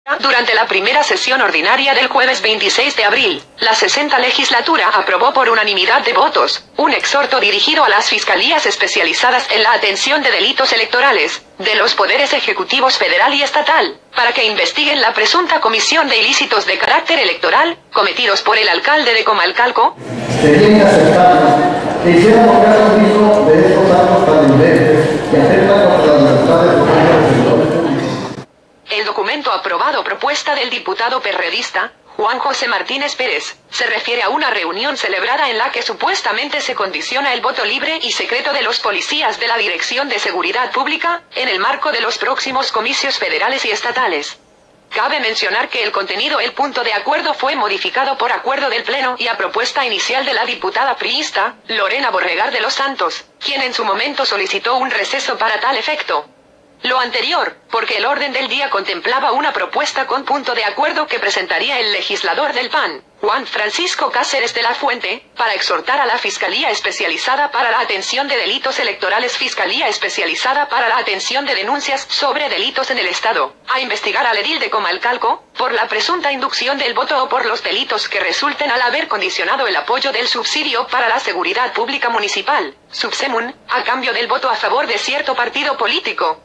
Durante la primera sesión ordinaria del jueves 26 de abril, la 60ª legislatura aprobó por unanimidad de votos un exhorto dirigido a las fiscalías especializadas en la atención de delitos electorales de los poderes ejecutivos federal y estatal, para que investiguen la presunta comisión de ilícitos de carácter electoral cometidos por el alcalde de Comalcalco. Sería inaceptable que hiciéramos caso omiso de estos actos tan evidentes que atentan contra la libertad de los servidores públicos. El documento aprobado, propuesta del diputado perredista Juan José Martínez Pérez, se refiere a una reunión celebrada en la que supuestamente se condiciona el voto libre y secreto de los policías de la Dirección de Seguridad Pública, en el marco de los próximos comicios federales y estatales. Cabe mencionar que el contenido del punto de acuerdo fue modificado por acuerdo del Pleno y a propuesta inicial de la diputada priista, Lorena Borregar de los Santos, quien en su momento solicitó un receso para tal efecto. Lo anterior, porque el orden del día contemplaba una propuesta con punto de acuerdo que presentaría el legislador del PAN, Juan Francisco Cáceres de la Fuente, para exhortar a la Fiscalía Especializada para la Atención de Delitos Electorales, Fiscalía Especializada para la Atención de Denuncias sobre Delitos en el Estado, a investigar al edil de Comalcalco, por la presunta inducción del voto o por los delitos que resulten al haber condicionado el apoyo del subsidio para la seguridad pública municipal, subsemun, a cambio del voto a favor de cierto partido político.